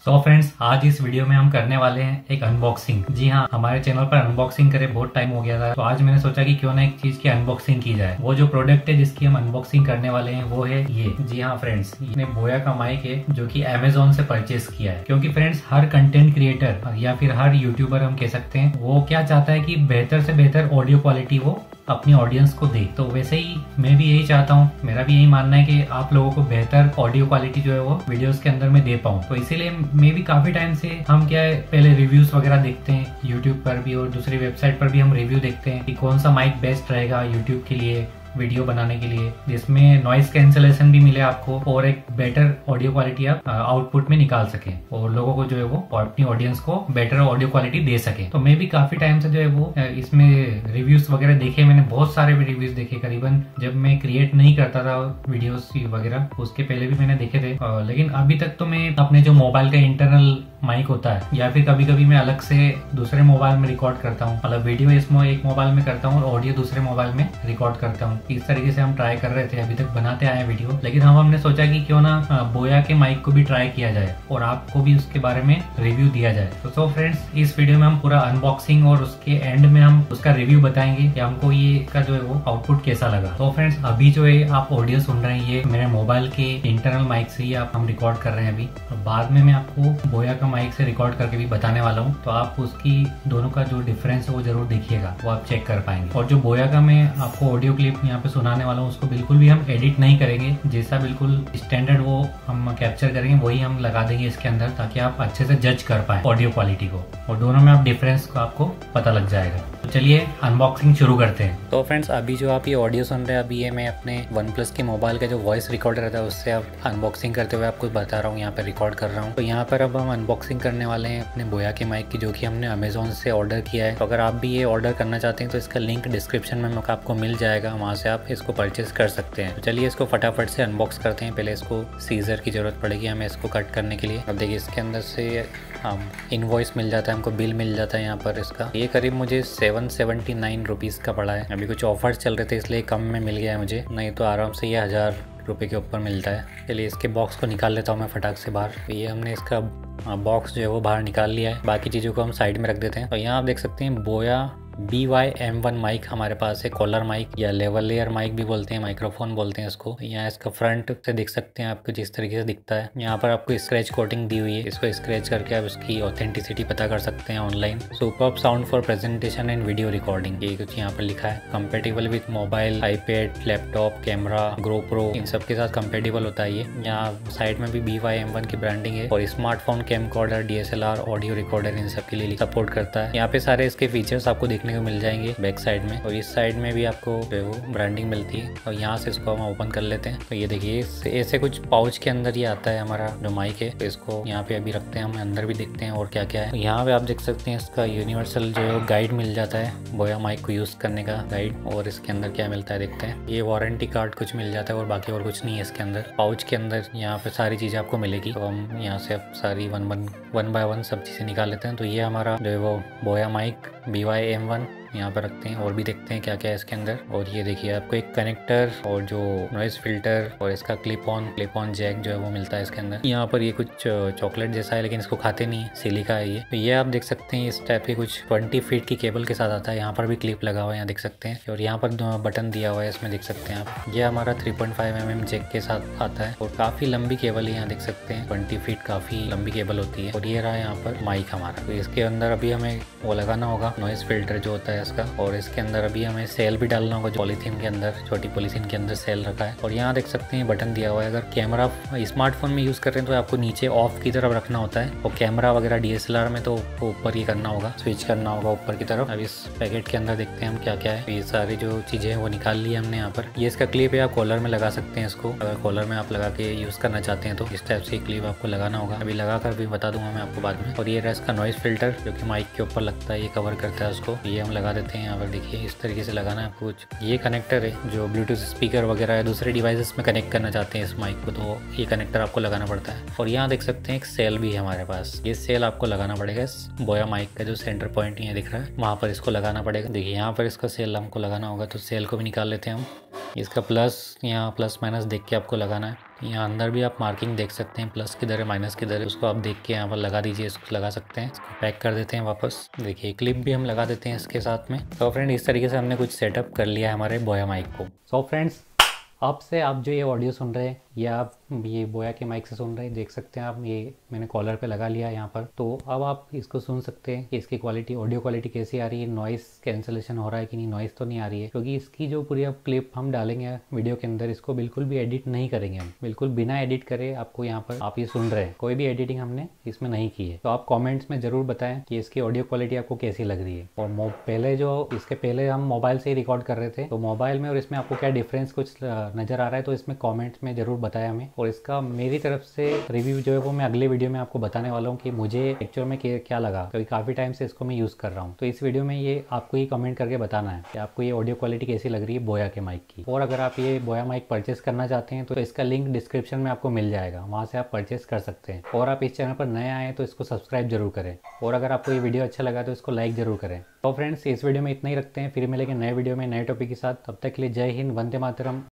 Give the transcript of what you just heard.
तो फ्रेंड्स, आज इस वीडियो में हम करने वाले हैं एक अनबॉक्सिंग। जी हाँ, हमारे चैनल पर अनबॉक्सिंग करे बहुत टाइम हो गया था, तो आज मैंने सोचा कि क्यों ना एक चीज की अनबॉक्सिंग की जाए। वो जो प्रोडक्ट है जिसकी हम अनबॉक्सिंग करने वाले हैं वो है ये। जी हाँ फ्रेंड्स, ये बोया का माइक है जो कि अमेजोन से परचेस किया है। क्योंकि फ्रेंड्स, हर कंटेंट क्रिएटर या फिर हर यूट्यूबर हम कह सकते हैं, वो क्या चाहता है कि बेहतर से बेहतर ऑडियो क्वालिटी वो अपनी ऑडियंस को दे। तो वैसे ही मैं भी यही चाहता हूँ, मेरा भी यही मानना है कि आप लोगों को बेहतर ऑडियो क्वालिटी जो है वो वीडियोस के अंदर में दे पाऊँ। तो इसीलिए मैं भी काफी टाइम से हम क्या है, पहले रिव्यूज वगैरह देखते हैं यूट्यूब पर भी और दूसरी वेबसाइट पर भी हम रिव्यू देखते हैं कि कौन सा माइक बेस्ट रहेगा यूट्यूब के लिए, वीडियो बनाने के लिए, जिसमें नॉइस कैंसलेशन भी मिले आपको और एक बेटर ऑडियो क्वालिटी आप आउटपुट में निकाल सके और लोगों को जो है वो अपनी ऑडियंस को बेटर ऑडियो क्वालिटी दे सके। तो मैं भी काफी टाइम से जो है वो इसमें रिव्यूज वगैरह देखे, मैंने बहुत सारे रिव्यूज देखे। करीबन जब मैं क्रिएट नहीं करता था वीडियोस वगैरह, उसके पहले भी मैंने देखे थे। लेकिन अभी तक तो मैं अपने जो मोबाइल का इंटरनल माइक होता है या फिर कभी कभी मैं अलग से दूसरे मोबाइल में रिकॉर्ड करता हूँ, मतलब वीडियो इसमें एक मोबाइल में करता हूँ और ऑडियो दूसरे मोबाइल में रिकॉर्ड करता हूँ। इस तरीके से हम ट्राई कर रहे थे, अभी तक बनाते आए हैं वीडियो। लेकिन हमने सोचा कि क्यों ना बोया के माइक को भी ट्राई किया जाए और आपको भी उसके बारे में रिव्यू दिया जाए। तो फ्रेंड्स, इस वीडियो में हम पूरा अनबॉक्सिंग और उसके एंड में हम उसका रिव्यू बताएंगे कि हमको ये का जो है वो आउटपुट कैसा लगा। तो फ्रेंड्स, अभी जो है आप ऑडियो सुन रहे हैं, ये मेरे मोबाइल के इंटरनल माइक से ही हम रिकॉर्ड कर रहे हैं अभी। बाद में मैं आपको बोया का माइक से रिकॉर्ड करके भी बताने वाला हूँ, तो आप उसकी दोनों का जो डिफरेंस है वो जरूर देखिएगा, वो आप चेक कर पाएंगे। और जो बोया का मैं आपको ऑडियो क्लिप यहाँ पे सुनाने वाला हूँ, उसको बिल्कुल भी हम एडिट नहीं करेंगे, जैसा बिल्कुल स्टैंडर्ड वो हम कैप्चर करेंगे वही हम लगा देंगे इसके अंदर, ताकि आप अच्छे से जज कर पाए ऑडियो क्वालिटी को और दोनों में आप डिफरेंस को आपको पता लग जाएगा। तो चलिए अनबॉक्सिंग शुरू करते हैं। तो फ्रेंड्स, अभी जो आप ये ऑडियो सुन रहे हैं, अभी ये मैं अपने OnePlus के मोबाइल का जो वॉइस रिकॉर्डर रहता है उससे अब अनबॉक्सिंग करते हुए आपको बता रहा हूँ, यहाँ पर रिकॉर्ड कर रहा हूँ। तो यहाँ पर अब हम अनबॉक्सिंग करने वाले हैं अपने बोया के माइक की, जो कि हमने अमेजोन से ऑर्डर किया है। तो अगर आप भी ये ऑर्डर करना चाहते हैं तो इसका लिंक डिस्क्रिप्शन में आपको मिल जाएगा, वहाँ से आप इसको परचेज कर सकते हैं। तो चलिए इसको फटाफट से अनबॉक्स करते हैं। पहले इसको सीजर की ज़रूरत पड़ेगी हमें इसको कट करने के लिए। अब देखिए इसके अंदर से हम इनवॉइस मिल जाता है, हमको बिल मिल जाता है यहाँ पर इसका। ये करीब मुझे 779 रुपीज़ का पड़ा है। अभी कुछ ऑफर्स चल रहे थे इसलिए कम में मिल गया है मुझे, नहीं तो आराम से ये 1000 रुपये के ऊपर मिलता है। चलिए इसके बॉक्स को निकाल लेता हूँ मैं फटाक से बाहर। तो ये हमने इसका बॉक्स जो है वो बाहर निकाल लिया है, बाकी चीज़ों को हम साइड में रख देते हैं। तो यहाँ आप देख सकते हैं बोया BY-M1 माइक हमारे पास है, कॉलर माइक या लेवल लेयर माइक भी बोलते हैं, माइक्रोफोन बोलते हैं इसको। यहाँ इसका फ्रंट से देख सकते हैं आपको जिस तरीके से दिखता है। यहाँ पर आपको स्क्रैच कोटिंग दी हुई है, इसको स्क्रैच करके आप इसकी ऑथेंटिसिटी पता कर सकते हैं online. Superb sound for presentation and video recording, ये कुछ यहाँ पर लिखा है। Compatible with mobile, iPad, laptop, camera, GoPro, इन सब के साथ कंपेटेबल होता है ये। यहाँ साइड में भी BY-M1 की ब्रांडिंग है और smartphone, camcorder, DSLR, audio recorder इन सब के लिए सपोर्ट करता है। यहाँ पे सारे इसके फीचर्स आपको देखने को मिल जाएंगे बैक साइड में, और इस साइड में भी आपको जो है वो ब्रांडिंग मिलती है। और यहाँ से इसको हम ओपन कर लेते हैं। तो ये देखिए ऐसे कुछ पाउच के अंदर ये आता है हमारा जो माइक है। तो इसको यहाँ पे अभी रखते हैं, हम अंदर भी देखते हैं और क्या क्या है। तो यहाँ पे आप देख सकते हैं इसका यूनिवर्सल जो है गाइड मिल जाता है, बोया माइक को यूज करने का गाइड। और इसके अंदर क्या मिलता है देखते हैं। ये वारंटी कार्ड कुछ मिल जाता है और बाकी और कुछ नहीं है इसके अंदर। पाउच के अंदर यहाँ पे सारी चीजें आपको मिलेगी। तो हम यहाँ से अब सारी वन बाय वन सब चीजें निकाल लेते हैं। तो ये हमारा जो है वो बोया माइक BY-M1 यहाँ पर रखते हैं और भी देखते हैं क्या क्या है इसके अंदर। और ये देखिए आपको एक कनेक्टर और जो नॉइज फिल्टर और इसका क्लिप ऑन जैक जो है वो मिलता है इसके अंदर। यहाँ पर ये कुछ चॉकलेट जैसा है, लेकिन इसको खाते नहीं है, सिलिका है ये। तो ये आप देख सकते हैं इस टाइप के कुछ 20 फीट की केबल के साथ आता है। यहाँ पर भी क्लिप लगा हुआ है, यहाँ देख सकते हैं। और यहाँ पर बटन दिया हुआ है, इसमें देख सकते हैं आप। ये हमारा 3.5 mm जैक के साथ आता है और काफी लंबी केबल है, यहाँ देख सकते हैं 20 फीट काफी लंबी केबल होती है। और ये रहा यहाँ पर माइक हमारा। तो इसके अंदर अभी हमें वो लगाना होगा नॉइज फिल्टर जो होता है इसका, और इसके अंदर अभी हमें सेल भी डालना होगा। पॉलीथीन के अंदर, छोटी पॉलीथीन के अंदर सेल रखा है। और यहाँ देख सकते हैं बटन दिया हुआ है। अगर कैमरा स्मार्टफोन में यूज कर रहे हैं तो आपको नीचे ऑफ की तरफ रखना होता है, और कैमरा वगैरह DSLR में तो ऊपर ही करना होगा, स्विच करना होगा ऊपर की तरफ। अब इस पैकेट के अंदर देखते हैं हम क्या क्या है। ये सारी जो चीजें हैं वो निकाल ली हमने यहाँ पर। ये इसका क्लिप है, आप कॉलर में लगा सकते हैं इसको। अगर कॉलर में आप लगा के यूज करना चाहते हैं तो इस टाइप से क्लिप आपको लगाना होगा। अभी लगा कर भी बता दूंगा मैं आपको बाद में। और ये रहा इसका नॉइज फिल्टर जो कि माइक के ऊपर लगता है, ये कवर करता है उसको। ये हम लगा देते हैं यहाँ पर। देखिए इस तरीके से लगाना है आपको। ये कनेक्टर है जो ब्लूटूथ स्पीकर वगैरह है दूसरे डिवाइसेस में कनेक्ट करना चाहते हैं इस माइक को, तो ये कनेक्टर आपको लगाना पड़ता है। और यहाँ देख सकते हैं एक सेल भी है हमारे पास। ये सेल आपको लगाना पड़ेगा इस बोया माइक का जो सेंटर पॉइंट यहाँ दिख रहा है, वहाँ पर इसको लगाना पड़ेगा। देखिए यहाँ पर इसका सेल हमको लगाना होगा, तो सेल को भी निकाल लेते हैं हम। इसका प्लस यहाँ प्लस माइनस देख के आपको लगाना है। यहाँ अंदर भी आप मार्किंग देख सकते हैं, प्लस किधर है माइनस किधर है, उसको आप देख के यहाँ पर लगा दीजिए। इसको लगा सकते हैं। इसको पैक कर देते हैं वापस। देखिए क्लिप भी हम लगा देते हैं इसके साथ में। तो फ्रेंड इस तरीके से हमने कुछ सेटअप कर लिया है हमारे बोया माइक को। सो फ्रेंड्स अब से आप जो ये ऑडियो सुन रहे हैं ये आप ये बोया के माइक से सुन रहे हैं, देख सकते हैं आप। ये मैंने कॉलर पे लगा लिया है यहाँ पर। तो अब आप इसको सुन सकते हैं कि इसकी क्वालिटी, ऑडियो क्वालिटी कैसी आ रही है, नॉइस कैंसलेशन हो रहा है कि नहीं, नॉइस तो नहीं आ रही है। क्योंकि इसकी जो पूरी अब क्लिप हम डालेंगे वीडियो के अंदर, इसको बिल्कुल भी एडिट नहीं करेंगे हम, बिल्कुल बिना एडिट करे आपको यहाँ पर आप ये सुन रहे हैं। कोई भी एडिटिंग हमने इसमें नहीं की है। तो आप कॉमेंट्स में ज़रूर बताएं कि इसकी ऑडियो क्वालिटी आपको कैसी लग रही है। और पहले जो इसके पहले हम मोबाइल से ही रिकॉर्ड कर रहे थे, तो मोबाइल में और इसमें आपको क्या डिफरेंस कुछ नज़र आ रहा है तो इसमें कॉमेंट्स में ज़रूर बताया हमें। और इसका मेरी तरफ से रिव्यू जो है वो मैं अगले वीडियो में आपको बताने वाला हूँ कि मुझे एक्चुअल में क्या लगा, क्योंकि काफ़ी टाइम से इसको मैं यूज़ कर रहा हूँ। तो इस वीडियो में ये आपको ही कमेंट करके बताना है कि आपको ये ऑडियो क्वालिटी कैसी लग रही है बोया के माइक की। और अगर आप ये बोया माइक परचेस करना चाहते हैं तो इसका लिंक डिस्क्रिप्शन में आपको मिल जाएगा, वहाँ से आप परचेस कर सकते हैं। और आप इस चैनल पर नए आए तो इसको सब्सक्राइब जरूर करें। और अगर आपको ये वीडियो अच्छा लगा तो इसको लाइक जरूर करें। तो फ्रेंड्स इस वीडियो में इतना ही रखते हैं, फिर मिलेंगे नए वीडियो में नए टॉपिक के साथ। तब तक के लिए जय हिंद, वंदे मातरम।